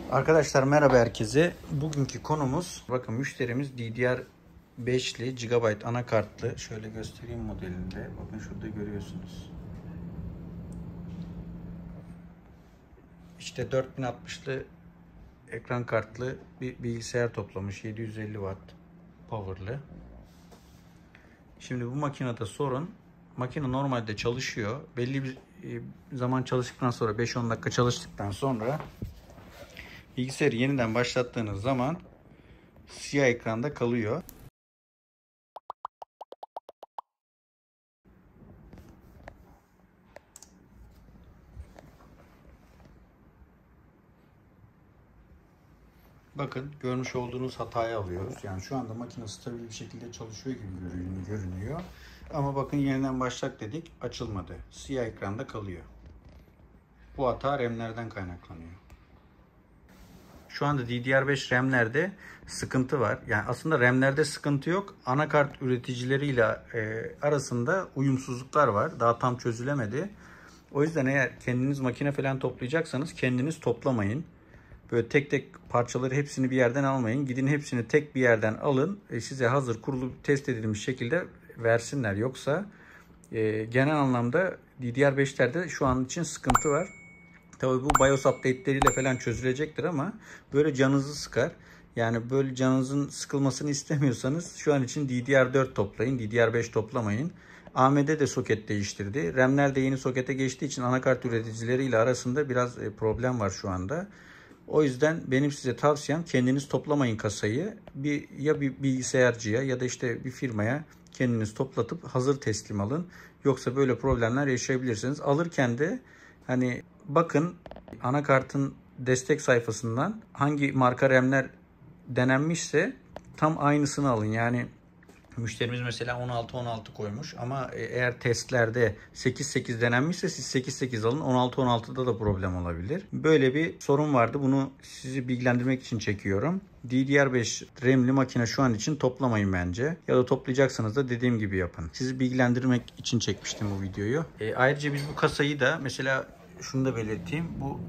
Arkadaşlar merhaba herkese. Bugünkü konumuz bakın müşterimiz DDR5'li GB anakartlı. Şöyle göstereyim modelinde. Bakın şurada görüyorsunuz. İşte 4060'lı ekran kartlı bir bilgisayar toplamış. 750 Watt power'lı. Şimdi bu makinede sorun. Makine normalde çalışıyor. Belli bir zaman çalıştıktan sonra 5-10 dakika çalıştıktan sonra bilgisayarı yeniden başlattığınız zaman siyah ekranda kalıyor. Bakın görmüş olduğunuz hatayı alıyoruz. Yani şu anda makine stabil bir şekilde çalışıyor gibi görünüyor. Ama bakın yeniden başlat dedik, açılmadı. Siyah ekranda kalıyor. Bu hata RAM'lerden kaynaklanıyor. Şu anda DDR5 RAM'lerde sıkıntı var. Yani aslında RAM'lerde sıkıntı yok. Anakart üreticileriyle arasında uyumsuzluklar var. Daha tam çözülemedi. O yüzden eğer kendiniz makine falan toplayacaksanız kendiniz toplamayın. Böyle tek tek parçaları hepsini bir yerden almayın. Gidin hepsini tek bir yerden alın. Size hazır kurulu test edilmiş şekilde versinler. Yoksa genel anlamda DDR5'lerde şu an için sıkıntı var. Tabii bu BIOS update'leriyle falan çözülecektir ama böyle canınızı sıkar. Yani böyle canınızın sıkılmasını istemiyorsanız şu an için DDR4 toplayın. DDR5 toplamayın. AMD de soket değiştirdi. RAM'ler de yeni sokete geçtiği için anakart üreticileriyle arasında biraz problem var şu anda. O yüzden benim size tavsiyem kendiniz toplamayın kasayı. Bir bilgisayarcıya ya da işte bir firmaya kendiniz toplatıp hazır teslim alın. Yoksa böyle problemler yaşayabilirsiniz. Alırken de hani bakın anakartın destek sayfasından hangi marka RAM'ler denenmişse tam aynısını alın. Yani müşterimiz mesela 16-16 koymuş ama eğer testlerde 8-8 denenmişse siz 8-8 alın. 16-16'da da problem olabilir. Böyle bir sorun vardı. Bunu sizi bilgilendirmek için çekiyorum. DDR5 RAM'li makine şu an için toplamayın bence. Ya da toplayacaksanız da dediğim gibi yapın. Sizi bilgilendirmek için çekmiştim bu videoyu. Ayrıca biz bu kasayı da mesela şunu da belirteyim. Bu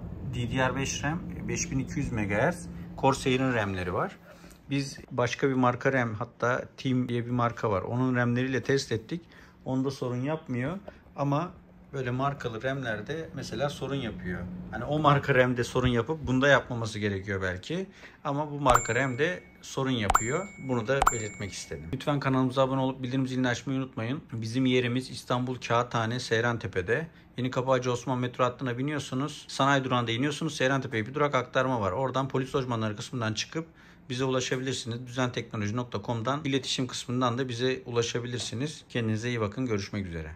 DDR5 RAM 5200 MHz Corsair'in RAM'leri var. Biz başka bir marka RAM, hatta Team diye bir marka var. Onun RAM'leriyle test ettik. Onda sorun yapmıyor. Ama böyle markalı RAM'lerde mesela sorun yapıyor. Hani o marka RAM'de sorun yapıp bunda yapmaması gerekiyor belki. Ama bu marka RAM'de sorun yapıyor. Bunu da belirtmek istedim. Lütfen kanalımıza abone olup bildirim zilini açmayı unutmayın. Bizim yerimiz İstanbul Kağıthane Seyrantepe'de. Yenikapı Hacı Osman metro hattına biniyorsunuz. Sanayi durağında iniyorsunuz. Seyrantepe'ye bir durak aktarma var. Oradan polis lojmanları kısmından çıkıp bize ulaşabilirsiniz. Düzenteknoloji.com'dan iletişim kısmından da bize ulaşabilirsiniz. Kendinize iyi bakın. Görüşmek üzere.